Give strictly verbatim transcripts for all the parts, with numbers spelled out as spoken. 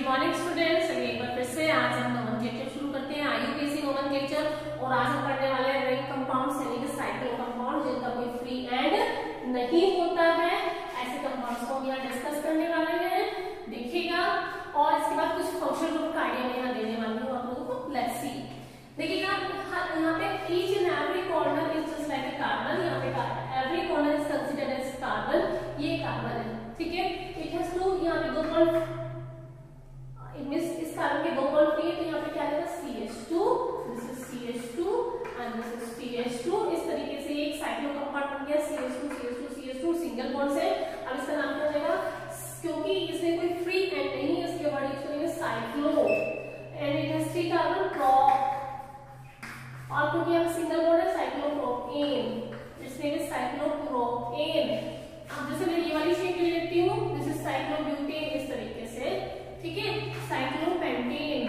Good morning students, एक बार फिर से आज हम नोमेनक्लेचर शुरू करते हैं, आईयूपीएसी नोमेनक्लेचर। और आज हम पढ़ने वाले हैं रिंग कंपाउंड्स यानी कि साइक्लो कंपाउंड जिनका कोई फ्री एंड नहीं होता है। ऐसे कंपाउंड्स को हम यहाँ डिस्कस करने वाले हैं, देखिएगा। और इसके बाद कुछ फंक्शनल ग्रुप का आइडिया मैं यहाँ देने वाली हूँ आप लोगों को। लेट्स सी, देखिएगा यहाँ पे each and every corner is just like a carbon. यहाँ पे every corner is considered as carbon. ये कार्बन है, ठीक है। इट हैज टू, यहाँ पे दो बॉन्ड, इस कार्बन के दो बॉन्ड फ्री है तो यहाँ पे क्या आएगा C H two, this is C H two and this is C H two. इस तरीके से एक साइक्लो कंपाउंड बन गया C H two C H two C H two, single bond से। अब इसका नाम क्या हो जाएगा, क्योंकि इसमें कोई फ्री एंड नहीं है इसके बाद यूज करेंगे cyclo and it has three carbon prop. और क्योंकि यहाँ सिंगल बॉन्ड है साइक्लोप्रोपेन, इसमें भी साइक्लोप्रोपेन। अब जैसे मैं ये वाली शेप ले लेती हूँ, दिस इज साइक्लोब्यूटेन, इस तरीके से, ठीक है। Cyclopentane,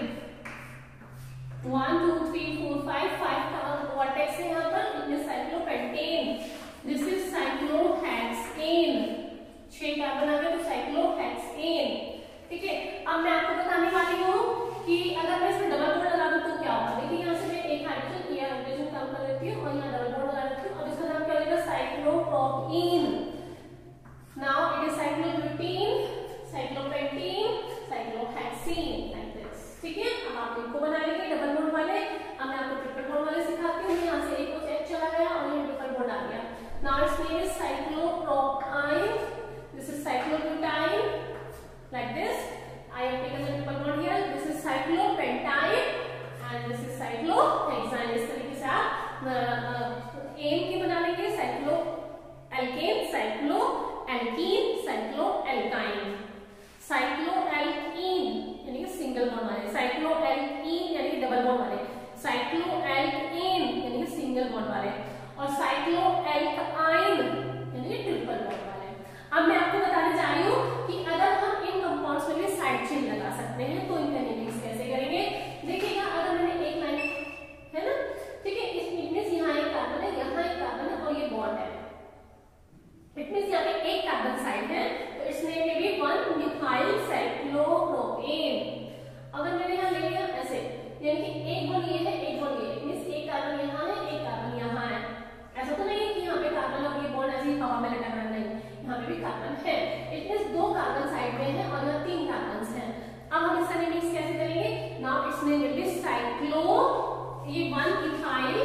one two three four five five का वर्टेक्स है यहाँ पर, इसमें साइक्लोपेंटेन। दिस इज साइक्लोहेक्सेन, छह कार्बन आ गए तो साइक्लोहेक्सेन, ठीक है। अब मैं आपको बताने वाली हूँ कि अगर मैं इसमें डबल बॉन्ड लगा दूं तो क्या होगा। देखिए यहाँ से मैं एक हाइड्रोजन ये हाइड्रोजन कम कर देती हूँ और यहाँ डबल बॉन्ड लगा देती हूँ। अब इसका नाम क्या होगा, cyclopropene. Now it is cyclobutane, cyclopentane, cyclohexane, like this, ठीक है। अब आप इनको बना लेंगे डबल बॉन्ड वाले। अब मैं आपको ट्रिपल बॉन्ड वाले सिखाती हूँ। यहाँ से एक को एच चला गया और ये ट्रिपल बॉन्ड आ गया। Now its name is cyclopropyne, this is cyclobutyne, like this. I have taken the triple bond here. This is cyclopentine and this is cyclohexane. इस तरीके से आप एम के बना लेंगे, cyclo alkane, cyclo alkene, cyclo alkyne, cyclo alkene यानी कि single bond वाले, साइक्लो एल्कीन यानी कि डबल बॉन्ड वाले, साइक्लो एल्केन यानी कि सिंगल बॉन्ड वाले, और साइक्लो एल्काइन यानी कि ट्रिपल बॉन्ड वाले। अब मैं आपको बताने जा रही हूँ कि अगर हम इन कंपाउंड्स में भी साइड चेन लगा सकते हैं तो इनका नेमिंग्स कैसे करेंगे। देखिएगा, अगर मैंने एक लाइन है ना, ठीक है, इस इट मींस यहाँ एक कार्बन है, यहाँ एक कार्बन है और ये बॉन्ड है। इट मींस यहाँ पे एक कार्बन साइड है तो इसमें maybe one methyl cyclopropane. अगर मैंने यहाँ ले लिया ऐसे, यानी कि एक बॉन्ड ये है, एक बॉन्ड ये, इट मींस एक कार्बन यहाँ है, एक कार्बन यहाँ है। ऐसा तो नहीं है कि यहाँ पे कार्बन और ये बॉन्ड ऐसे ही हवा में लटक रहा है, नहीं, यहाँ पे भी कार्बन है। इट मींस दो कार्बन साइड में है और यहाँ तीन कार्बन हैं। अब हम इसका नेमिंग्स कैसे करेंगे। Now its name will be cyclo, ये वन इथाइल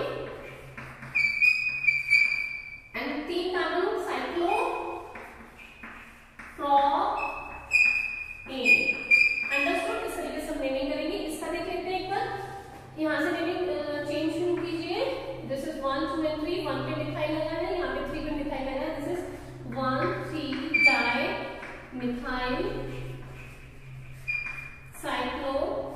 एंड तीन कार्बन साइक्लो प्रोपेन। अंडरस्टूड। इस तरीके से हम नेमिंग करेंगे। इसका देख लेते हैं एक बार, यहाँ से नेमिंग चेंज शुरू कीजिए। This is one two and three, one पे मिथाइल लगा है, यहाँ पे थ्री पे मिथाइल लगा है। This is one three di methyl cyclo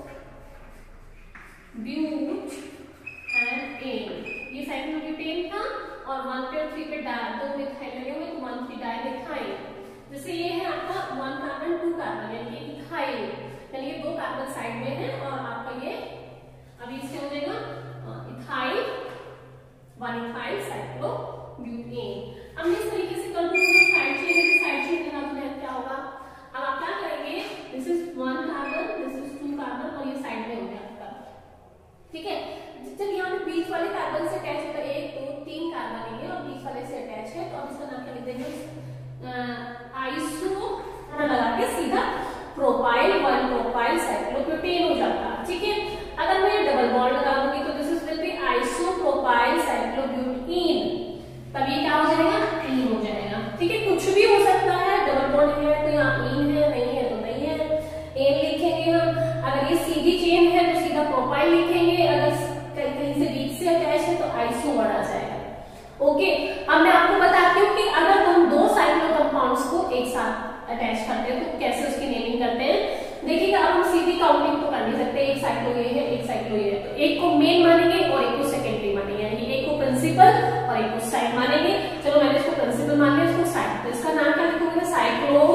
butane. ये साइक्लोब्यूटेन था और वन पे और थ्री पे डाई, दो मिथाइल लगे हुए तो वन थ्री डाई मिथाइल। जैसे ये है आपका वन कार्बन टू कार्बन यानी कि इथाइल, यानी ये दो कार्बन साइड में है और आपका ये अभी इससे हो जाएगा इथाइल, वन इथाइल साइक्लोब्यूटेन। अब इस तरीके से कर दूंगा साइड चेन है, साइड चेन लगा तो क्या होगा। अब आप क्या करेंगे, this is one carbon, this is two carbon और ये साइड में हो गया आपका, ठीक है। जब यहाँ पे बीच वाले कार्बन से अटैच होता है, एक दो तीन कार्बन है और बीच वाले से अटैच है, तो अब इसका नाम क्या लिख देंगे, आइसो लगा के सीधा प्रोपाइल, वन प्रोपाइल साइक्लोप्रोपेन हो जाता है, ठीक है। अगर मैं डबल बॉन्ड लगा दूंगी तो this is will be isopropyl cyclobutane, तब ये क्या हो जाएगा, इन हो जाएगा, ठीक है। कुछ भी हो सकता है, डबल बॉन्ड है तो यहाँ इन है, नहीं है तो नहीं है, एन लिखेंगे हम। अगर ये सीधी चेन है तो सीधा प्रोपाइल लिखेंगे, अगर कहीं से बीच से अटैच है तो आइसो वर्ड आ जाएगा, ओके। अब मैं आपको बताती हूँ कि अगर हम दो साइक्लो कंपाउंड्स को एक साथ अटैच करते हैं तो कैसे उसकी नेमिंग करते हैं। देखिएगा, अब हम सीधी काउंटिंग तो कर नहीं सकते, एक साइक्लो ये है, एक साइक्लो ये है, तो एक को मेन मानेंगे और एक को सेकेंडरी मानेंगे, यानी एक को प्रिंसिपल और एक को साइड मानेंगे। चलो मैंने इसको प्रिंसिपल मान लिया, इसको साइड, तो इसका नाम क्या लिखूंगी, साइक्लो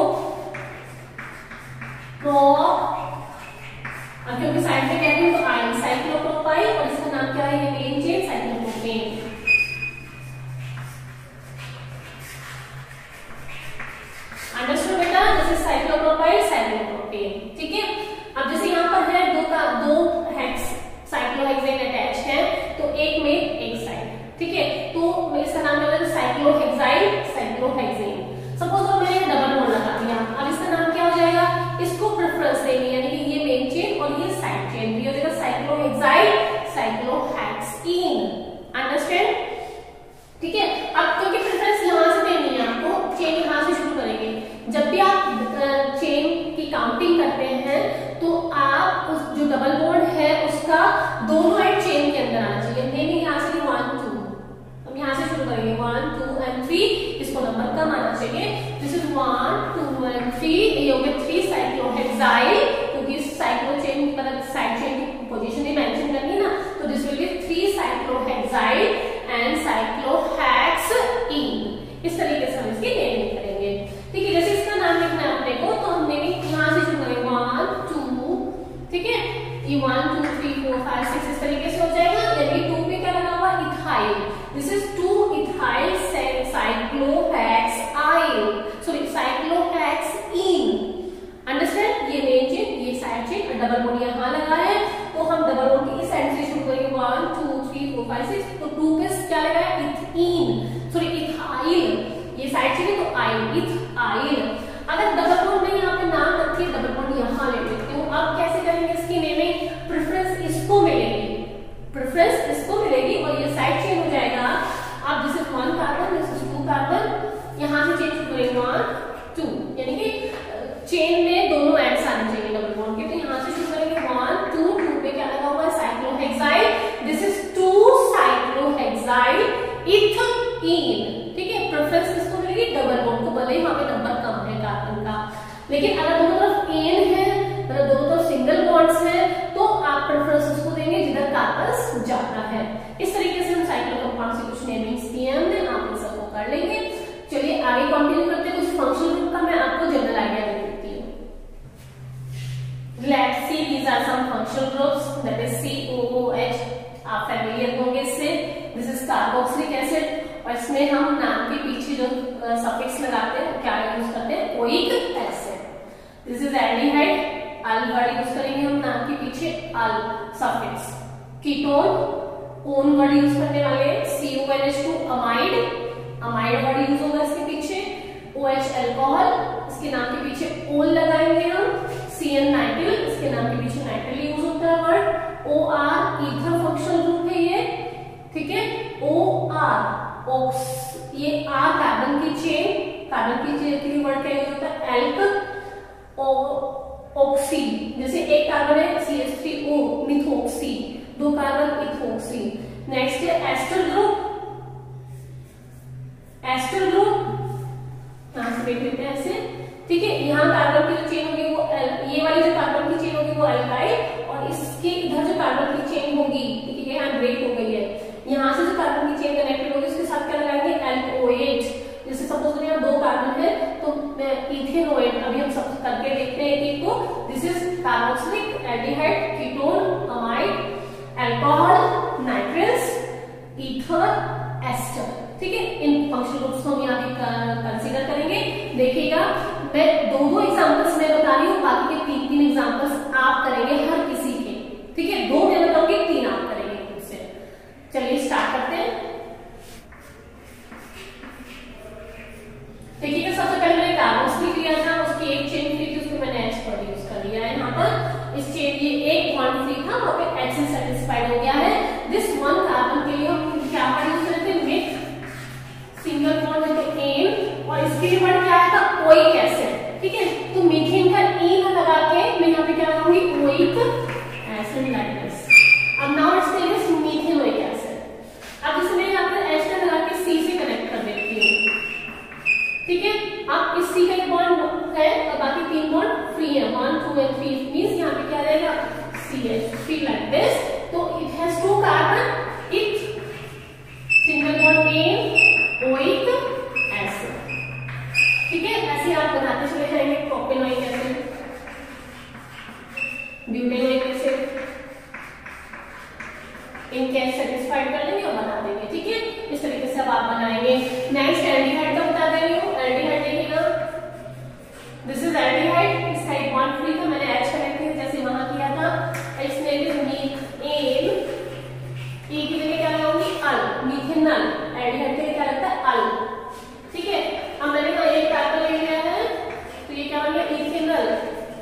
प्रो, अब क्योंकि साइड पे कहते हैं तो आई साइक्लोप्रोपाइल, और इसका नाम क्या है, ये मेन चेन साइक्लोप्रोपेन। अंडरस्टूड बेटा, दिस इज साइक्लोप्रोपाइल साइक्लोप्रोपेन, ठीक है। डबल बॉन्ड है उसका दोनों एंड चेन के अंदर आना चाहिए। नहीं यहाँ से वन टू, हम यहाँ से शुरू करेंगे वन टू एंड थ्री, इसको नंबर कम आना चाहिए। This is one two and three, ये हो गया थ्री साइक्लोहेक्साइल, क्योंकि साइक्लो चेन मतलब साइड चेन की पोजीशन ही मेंशन करनी है ना, तो this will be three cyclohexyl and cyclohexene. इस तरीके से हम इसकी नेमिंग करेंगे। ठीक है, जैसे इसका नाम लिखना है अपने को, तो हम नेमिंग यहाँ से शुरू करेंगे वन टू, ठीक है, ये one two three four five six इस तरीके से हो जाएगा। यानी टू पे क्या लगा हुआ, ethyl, this is two ethyl cyclohexyl, sorry cyclohexene. Understand, ये मेन चेन, ये साइड चेन, डबल बॉन्ड यहाँ लगा है, तो हम डबल बॉन्ड की इस साइड से शुरू करेंगे one two three four five six, तो टू पे क्या लगा है, इथीन, सॉरी इथाइल, ये साइड चेन है तो आइल, इथाइल। अगर डबल बॉन्ड में यहाँ पे नाम रखिए, डबल बॉन्ड यहाँ ले लेते हूँ। अब कैसे करेंगे इसकी नेमिंग, प्रेफरेंस इसको मिलेगी, प्रेफरेंस इसको मिलेगी और ये साइड चेन हो जाएगा। अब this is one carbon, this is two carbon, यहाँ से चेंज करेंगे वन टू, यानी कि चेन में दोनों एंड्स आने चाहिए डबल बॉन्ड के, तो यहाँ से शुरू करेंगे वन टू, टू पे क्या लगा हुआ है, cyclohexyl, this is two cyclohexyl ethene. ठीक है, प्रेफरेंस किसको मिलेगी, डबल बॉन्ड को, भले ही वहां पे नंबर कम है कार्बन का, लेकिन अगर दोनों तरफ एन है, मतलब दोनों तरफ सिंगल बॉन्ड्स है, तो आप प्रेफरेंस उसको देंगे जिधर कार्बन ज्यादा है। इस तरीके से हम साइक्लो कंपाउंड से कुछ नेमिंग्स किए हमने, आप इन सबको कर लेंगे। चलिए आगे कंटिन्यू करते हैं। कुछ फंक्शनल ग्रुप का मैं आपको जनरल आइडिया दे देती हूँ। Let's see these are some functional groups, that is C O O H, आप फैमिलियर होंगे इससे। दिस इज कार्बोक्सिलिक एसिड, और इसमें हम नाम के पीछे जो सफिक्स लगाते हैं क्या यूज करते हैं, oic acid. This is aldehyde, al word use करेंगे हम नाम के पीछे, al suffix. Ketone, one word use करने वाले, C O N H two, amide, amide word use होगा इसके पीछे। ओ एच अल्कोहल, इसके नाम के पीछे ओल लगाएंगे हम। सी एन नाइट्रिल, इसके नाम के पीछे नाइट्रिल यूज होता है word. O R ether functional group है ये, ठीक है। ओ आर ऑक्स, ये आर कार्बन की चेन, कार्बन की चेन के लिए वर्ड क्या यूज होता है, एल्क। ऑक्सी, जैसे एक कार्बन है C H three O, methoxy, दो कार्बन इथॉक्सी। नेक्स्ट है एस्टर ग्रुप, एस्टर ग्रुप यहां से देख लेते हैं ऐसे, ठीक है। यहाँ कार्बन की जो चेन होगी वो एल, ये वाली जो कार्बन की चेन होगी वो एल्काइल, और इसके इधर जो कार्बन की चेन होगी, ठीक है, यहाँ ब्रेक हो गई है, यहाँ से जो कार्बन की चेन कनेक्टेड होगी उसके साथ क्या लगाएंगे, एल्कोएट। जैसे सपोज करिए यहाँ दो कार्बन है तो इथेनोएट, अभी हम सब करके देखते हैं एक को। This is carboxylic, aldehyde, ketone, amide, alcohol, nitrous, ether, ester, ठीक है। इन फंक्शनल ग्रुप्स को हम यहाँ पे कंसीडर करेंगे। देखिएगा मैं दो दो एग्जांपल्स मैं बता रही हूँ, बाकी के तीन तीन एग्जांपल्स आप करेंगे हर किसी के, ठीक है। दो मैं बताऊंगी, तीन आप करेंगे खुद से। चलिए स्टार्ट करते हैं। देखिएगा सबसे पहले मैंने कार्बोक्सिलिक लिया था, उसकी एक चेन फ्री थी, उसमें मैंने एच पर यूज कर लिया है। यहाँ पर इस चेन ये एक बॉन्ड फ्री था, वहां पे एच से सेटिस्फाइड हो गया है। दिस वन कार्बन के लिए हम क्या वर्ड यूज करते हैं, मिथ, सिंगल बॉन्ड है तो एन, और इसके लिए वर्ड क्या आया था, ओइक एसिड, ठीक है। तो मीथेन का ईन लगा के मैं यहाँ पे क्या लगाऊंगी, ओइक एसिड लाइक दिस। अब now it's tell us methanoic acid. अब इसमें यहाँ पर एच का लगा के सी से कनेक्ट कर देती हूँ, ठीक है। अब इस सी का एक बॉन्ड है और बाकी तीन बॉन्ड फ्री है, one two and three, means यहाँ पे क्या रहेगा, C H three like this. तो it has two carbon, it single bond ane, oic acid, ठीक है। ऐसे आप बनाते चले जाएंगे, प्रोपेनोइक एसिड, ब्यूटेनोइक एसिड, इनके सेटिस्फाइड कर लेंगे और बना देंगे, ठीक है। इस तरीके से अब आप बनाएंगे। नेक्स्ट एल्डिहाइड का बता दे रही हूँ। एल्डिहाइड देखिएगा, दिस इज एल्डिहाइड, इसका एक बॉन्ड फ्री था, मैंने एच कनेक्ट किया जैसे वहां किया था। इसमें एन, ए की जगह क्या लगाऊंगी, अल, मीथेनल। एल्डिहाइड के लिए क्या लगता है, अल, ठीक है। अब मैंने कहा एक कार्बन ले लिया है तो ये क्या बन गया, इथेनल,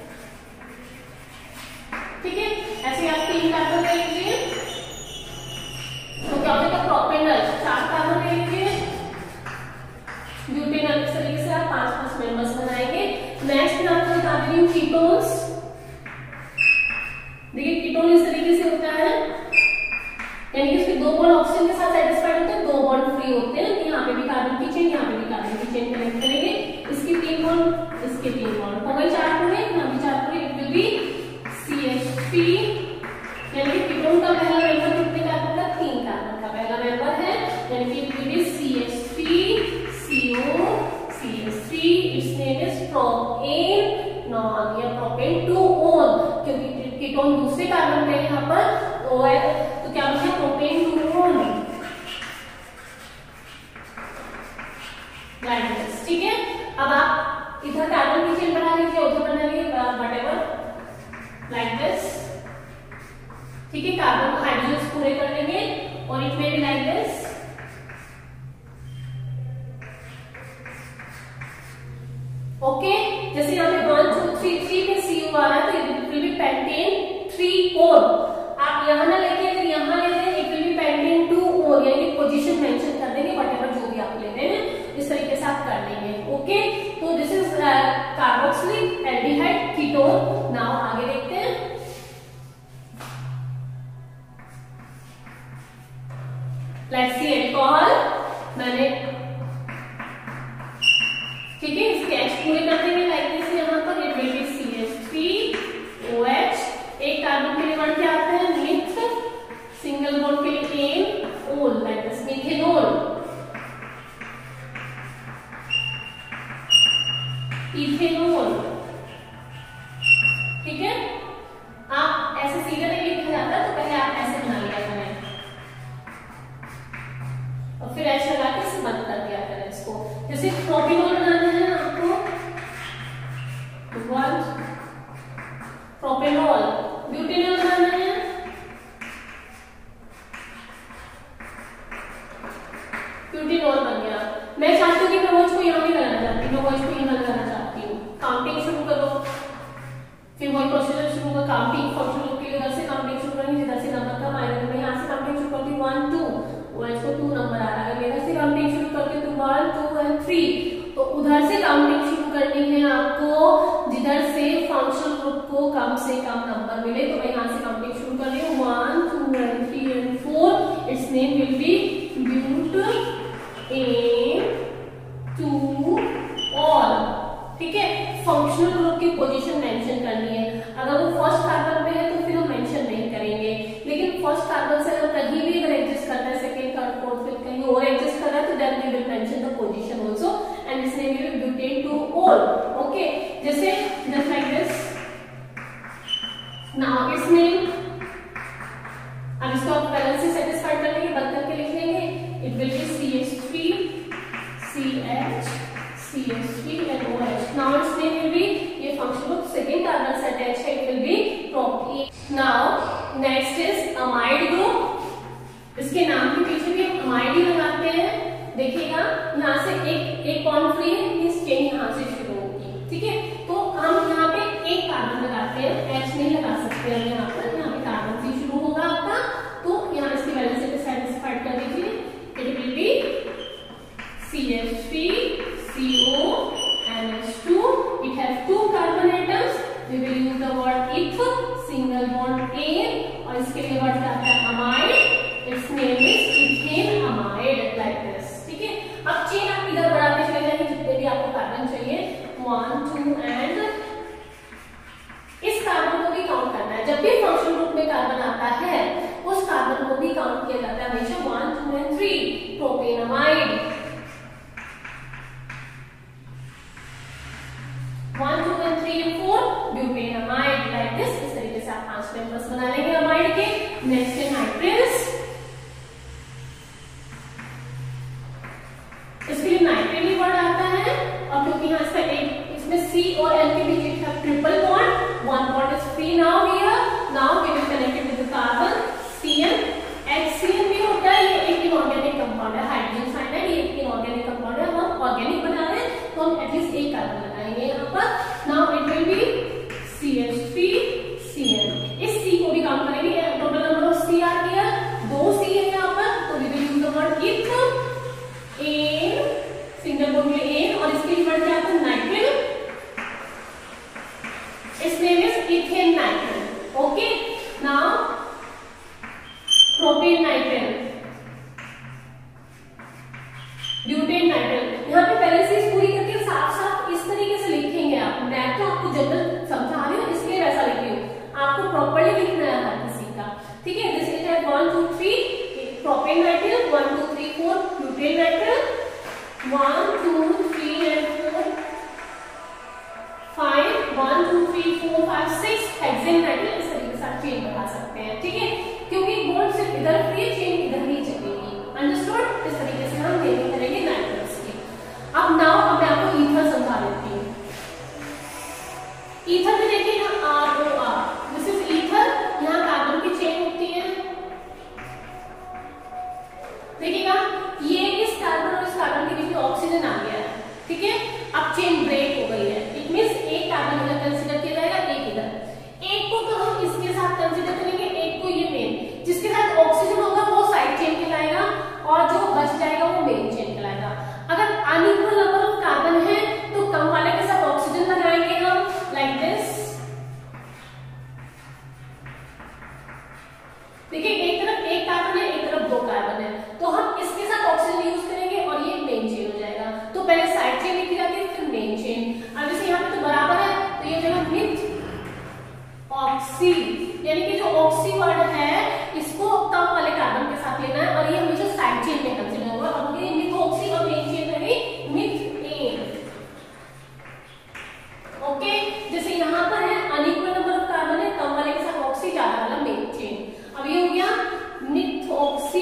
ठीक है। ऐसे आप तीन कार्बन ले लीजिए तो क्या हो जाएगा, प्रोपेनल। चार कार्बन ले लीजिए, ब्यूटेनल। इस तरीके से आप पांच पांच मेंबर्स बनाएंगे। नेक्स्ट मैं आपको बता रही हूँ कीटोन्स। देखिए थ्री, यानी कि कीटोन का पहला मेंबर कितने कार्बन का? तीन कार्बन का पहला मेंबर है, यानी कि it will be C H three C O C H three, it's name is propanone या प्रोपेन टू ओन, क्योंकि कीटोन दूसरे कार्बन पे यहाँ पर ओ है, तो क्या बने? Propane two one, like this. ठीक है, अब आप इधर कार्बन की चेन बना लीजिए, उधर बना लीजिए, व्हाटएवर, लाइक दिस। ठीक है, कार्बन को हाइड्रोजन पूरे कर लेंगे और इट में भी लाइक दिस। ओके, जैसे यहाँ पे वन टू थ्री थ्री में सीओ आ रहा है तो it will be pentane three one. आप यहाँ ना लेके अगर यहाँ ले लें it will be pentane two one, यानी पोजीशन मेंशन कर देंगे, व्हाटएवर जो भी आप लेते हैं इस तरीके से आप कर लेंगे। ओके, तो this is carboxylic aldehyde ketone. Now आगे देखते हैं। लेट्स सी अल्कोहल, मैंने ठीक है इसके एच पूरे कर देंगे लाइक दिस। यहाँ पर it will be C H three O H, एक कार्बन के लिए वर्ड क्या आता है? मिथ, सिंगल बॉन्ड के लिए एन, ओल, लाइक दिस, मिथेनॉल, इथेनॉल। ठीक है, आप ऐसे सीधा नहीं लिखा जाता तो पहले आप ऐसे बना लिया करें और फिर ऐसे लगा के इसे बंद कर दिया करें इसको। जैसे प्रोपेनॉल बनाना है आपको, वन प्रोपेनॉल, ब्यूटेनॉल बनाना है, ब्यूटेनॉल बन गया। मैं चाहती हूँ कि मैं वॉइस को यहाँ नहीं लगाना चाहती, मैं वॉइस को यहाँ लगाना चाहती हूँ। काउंटिंग शुरू करो, फिर वही प्रोसीजर शुरू करो, काउंटिंग फंक्शन के लिए इधर से काउंटिंग शुरू करेंगे, जिधर से नंबर का माइनस में यहाँ से काउंटिंग शुरू करती हूँ, वन टू, वॉइस को टू नंबर आ रहा है, इधर से काउंटिंग शुरू करके तो वन टू एंड थ्री, तो उधर से काउंटिंग शुरू करनी है आपको जिधर से फंक्शनल ग्रुप को कम से कम नंबर मिले। तो मैं यहाँ से काउंटिंग शुरू कर रही हूँ, one two and three and four, its name will be butane two ol. ठीक है, फंक्शनल ग्रुप की पोजीशन मेंशन करनी है। अगर वो फर्स्ट कार्बन पे है तो फिर हम मेंशन नहीं करेंगे, लेकिन फर्स्ट कार्बन से अगर कहीं भी अगर एडजस्ट करता है, सेकंड थर्ड फोर्थ फिफ्थ कहीं और एडजस्ट कर रहा है तो then we will mention the position also and its name will be butane two ol. Okay, जैसे just like this. Now its name, अब इसको आप बैलेंस से सेटिस्फाई कर लेंगे, बंद करके लिख लेंगे, it will be C H three C H C H three and O H. Now its name will be, ये फंक्शन ग्रुप सेकंड कार्बन से अटैच है, it will be propane. Now next is amide group, इसके नाम के पीछे भी हम amide ही लगाते हैं। देखिएगा यहाँ से एक एक बॉन्ड फ्री है, इस चेन यहाँ से शुरू होगी। ठीक है, तो हम यहाँ पे एक कार्बन लगाते हैं, एच नहीं लगा सकते हम यहाँ पर, यहाँ पे कार्बन से शुरू होगा आपका, तो यहाँ इसकी वैल्यू से सेटिस्फाइड कर दीजिए, it will be C H three C O N H two, it has two carbon atoms, we will use the word eth, single bond ane, और इसके लिए वर्ड आता है amide, its name is ethane amide, like this. ठीक है, अब chain आप इधर बढ़ाते चले जाएंगे जितने भी आपको कार्बन चाहिए, वन टू एंड इस कार्बन को भी काउंट करना है। जब भी फंक्शनल ग्रुप में कार्बन आता है उस कार्बन को भी काउंट किया जाता है हमेशा, one two and three, propanamide, one two and three and four, butanamide, like this. इस तरीके से आप पांच मेंबर्स बना लेंगे अमाइड के। नेक्स्ट है नाइट्रेल्स, इसके लिए नाइट्रेल वर्ड आता है, और क्योंकि यहाँ इसका एक इसमें सी और एल के बीच एक triple bond, one bond is free now here, now we will connect it with carbon, CN, HCN भी होता है, ये एक इनऑर्गेनिक कंपाउंड है, हाइड्रोजन साइनाइड ये एक इनऑर्गेनिक कंपाउंड है, हम ऑर्गेनिक बना रहे हैं तो हम एटलीस्ट एक कार्बन लगाएंगे यहाँ पर। Now it will be C H three C N, इस सी को भी काउंट करेंगे, total number of C are here, दो सी है यहाँ पर, तो we will use the word eth, ane, single bond में एन, और इसके लिए वर्ड क्या आता है? नाइट्रेल, its name is ethane nitrile. Okay, now propane nitrile, butane nitrile। यहाँ पे पहले से इस पूरी करके साफ साफ इस तरीके से लिखेंगे आप, मैं तो आपको जनरल समझा रही हूँ इसलिए वैसा लिखी हूँ, आपको properly one two three and four five, one two three four five six hexane metal इस तरीके से आप चेन बना सकते हैं, ठीक है, क्योंकि बॉन्ड सिर्फ इधर फ्री चेन इधर ही चलेगी। अंडरस्टूड? इस तरीके से हम नेमिंग करेंगे नाइट्रस की। अब नाउ अब मैं आपको ईथर समझा देती हूँ। ईथर में देखिए ना R O R, this is ether, यहाँ कार्बन की चेन होती है, देखिएगा ये इस कार्बन और इस कार्बन के बीच में ऑक्सीजन आ गया है, ठीक है, अब चेन ब्रेक हो गई है, इट मींस एक कार्बन इधर कंसीडर किया जाएगा, एक इधर, एक को तो हम इसके साथ कंसीडर करेंगे, एक को ये मेन, जिसके साथ ऑक्सीजन होगा वो साइड चेन कहलाएगा और जो बच जाएगा वो मेन चेन कहलाएगा। अगर अनइक्वल नंबर ऑफ कार्बन है तो कम वाले के साथ ऑक्सीजन लगाएंगे हम, लाइक दिस, देखिए एक तरफ एक कार्बन है, एक तरफ दो कार्बन है, तो हम इसके साथ ऑक्सीजन यूज करेंगे और ये मेन चेन हो जाएगा। तो पहले साइड चेन लिखी जाती है, फिर मेन चेन। अब जैसे यहाँ पे तो बराबर है तो ये जो है मिथ ऑक्सी, यानी कि जो ऑक्सी वर्ड है इसको कम वाले कार्बन के साथ लेना है और ये हमेशा साइड चेन में कंसीडर होगा। अब ये मिथ ऑक्सी और मेन चेन रही मिथेन, ओके। जैसे यहाँ पर है अनइक्वल नंबर ऑफ कार्बन है, कम वाले के साथ ऑक्सी, ज्यादा वाला मेन चेन। अब ये हो गया मिथऑक्सी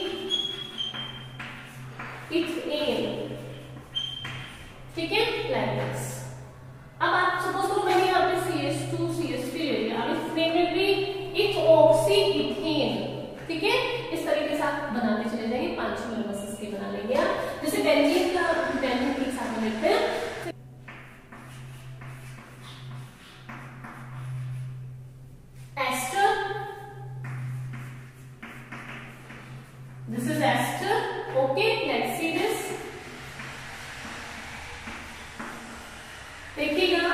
इथेन, ठीक है, लाइक दिस। अब आप सपोज करो मैंने यहाँ पे C H two C H three ले लिया, अब इसमें में भी इथऑक्सी इथेन, ठीक है, इस तरीके से आप बनाते चले जाएंगे, पांच छह मेंबर्स इसके बना लेंगे आप। जैसे बेंजीन का बेंजीन के साथ लेते हैं, ester, this is ester, okay, let's see this, देखिएगा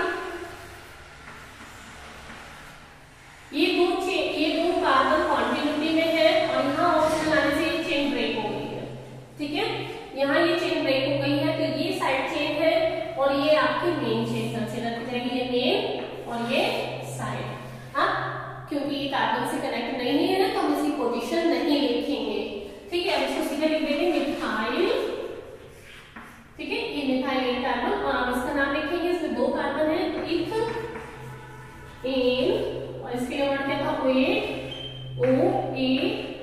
ये दो चेन, ये दो कार्बन कॉन्टिन्यूटी में है और यहाँ ऑक्सीजन आने से ये चेन ब्रेक हो गई है, ठीक है, यहाँ ये चेन ब्रेक हो गई है, तो ये साइड चेन है और ये आपकी मेन चेन कंसीडर की जाएगी, ये मेन और ये साइड। हाँ, क्योंकि ये कार्बन से कनेक्ट नहीं है तो हम इसकी पोजीशन नहीं लिखेंगे, ठीक है, अब इसको सीधे लिख देंगे मिथाइल, ठीक है, ये मिथाइल एक कार्बन और हम इसका नाम लिखेंगे, इसमें दो कार्बन है तो इथ एन और इसके लिए वर्ड क्या था ओ ए ओ ए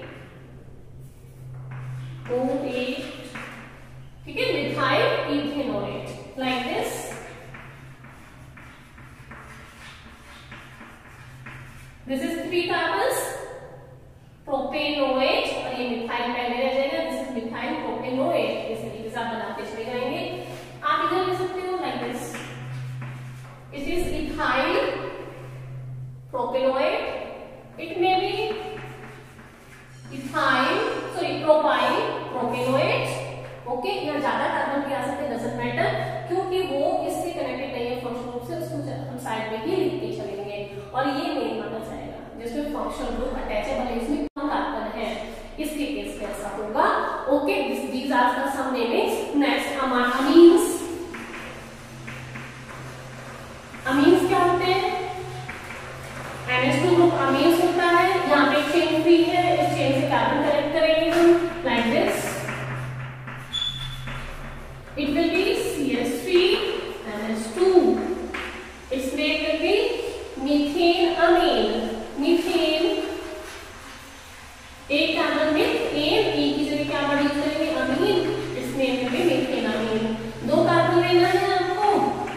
ओ ए, ठीक है, methyl ethanoate, like this. This is three carbons, propanoate और ये मिथाइल पहले रह जाएगा, दिस इज मिथाइल प्रोपेनोएट। इस तरीके से आप बनाते चले जाएंगे। आप इधर ले सकते हो like this, it is ethyl propanoate, it may be ethyl sorry propyl propanoate, okay, यहाँ ज्यादा कार्बन भी आ सकते हैं, डजंट मैटर, क्योंकि वो इससे कनेक्टेड नहीं है फंक्शनल ग्रुप से, उसको हम साइड में ही लिखते चलेंगे और ये मेन माना जाएगा जिसमें फंक्शनल ग्रुप अटैच है, भले इसमें कम कार्बन है, इसके केस में ऐसा होगा, okay. These are the some names. Next amines, amines क्या होते हैं? N H two group amines होता है, यहाँ पे चेन फ्री है, इस चेन से कार्बन कनेक्ट करेंगे हम like this, it will be C H three N H two, its name will be methane amine, methane, एक कार्बन में एन, ए की जगह क्या वर्ड यूज करेंगे amine, its name will be methane amine। दो carbon लेना है आपको,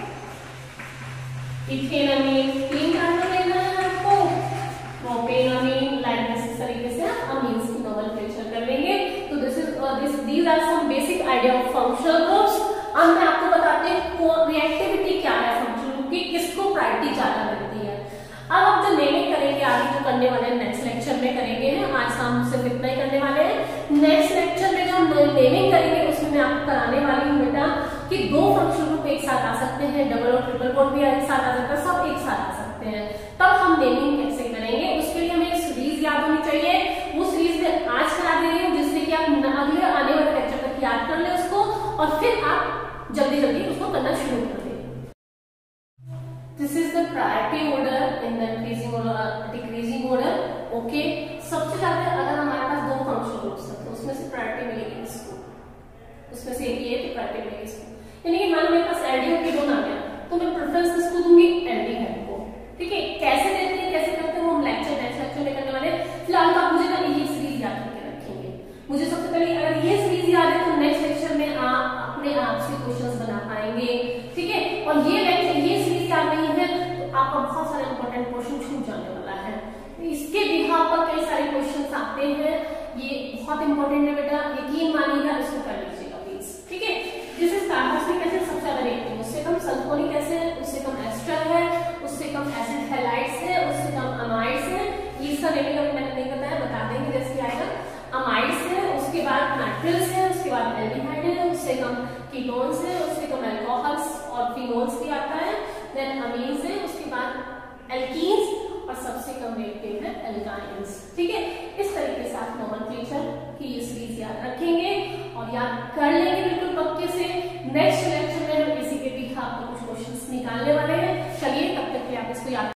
इथेन अमीन, तीन कार्बन लेना है आपको, प्रोपेन अमीन, लाइक दिस, इस तरीके से आप अमीन्स की नोमेनक्लेचर कर लेंगे। तो this is this these are some basic idea of functional groups. अब मैं आपको बताती हूँ रिएक्टिविटी क्या है फंक्शनल ग्रुप की, किसको प्रायोरिटी ज्यादा मिलती है। अब हम जो नेमिंग करेंगे आगे जो करने वाले हैं नेक्स्ट लेक्चर में करेंगे हैं, आज हम सिर्फ इतना ही करने वाले हैं। नेक्स्ट लेक्चर में जो हम नेमिंग करेंगे उसमें मैं आपको कराने वाली हूँ बेटा कि दो फंक्शनल ग्रुप एक साथ आ सकते हैं, डबल और ट्रिपल बॉन्ड भी एक साथ आ सकता है, सब एक साथ आ सकते हैं, तब हम नेमिंग कैसे करेंगे उसके लिए हमें एक सीरीज याद होनी चाहिए। वो सीरीज में आज करा दे रही हूँ जिससे कि आप अगले आने वाले लेक्चर तक याद कर ले उसको और फिर आप जल्दी जल्दी उसको करना शुरू कर दें। This is the priority order in the increasing और डिक्रीजिंग ऑर्डर, ओके। सबसे ज्यादा अगर हमारे पास दो फंक्शनल ग्रुप्स हैं तो उसमें से प्रायोरिटी मिलेगी इसको, उसमें से एक ये तो प्रायोरिटी मिलेगी इसको। यानी कि मान लो मेरे पास एल्डिहाइड आ गया तो मैं प्रेफरेंस किसको दूंगी, एल्डिहाइड को। ठीक है, कैसे देते हैं कैसे करते हैं वो हम लेक्चर नेक्स्ट लेक्चर में करने वाले। फिलहाल तो आप मुझे ना ये सीरीज याद करके रखेंगे। मुझे सबसे पहले अगर ये सीरीज याद है तो नेक्स्ट लेक्चर में आप अपने आप से क्वेश्चंस बना पाएंगे। ठीक है, और ये लेक्चर ये सीरीज याद नहीं है तो आपका बहुत सारे इंपॉर्टेंट क्वेश्चन छूट जाने वाला है। इसके बिहाफ पर कई सारे क्वेश्चंस आते हैं, ये बहुत इंपॉर्टेंट है बेटा, यकीन मानिएगा, इसको कर लीजिएगा प्लीज। ठीक है, जैसे कार्बोक्सिलिक एसिड सबसे ज्यादा रेट है, उससे कम सल्फोनिक एसिड है, उससे कम एस्टर है, उससे कम एसिड हैलाइड्स है, उससे कम अमाइड्स है। ये इसका रेटिंग अभी मैंने नहीं बताया, बता देंगे जैसे आएगा। अमाइड्स है, उसके बाद नाइट्रिल्स है, उसके बाद एल्डिहाइड है, उससे कम कीटोन्स है, उससे कम अल्कोहल्स और फिनोल्स भी आता है, देन अमीन्स है, उसके बाद एल्कीन्स और सबसे कम रेटिंग है एल्काइन्स। ठीक है,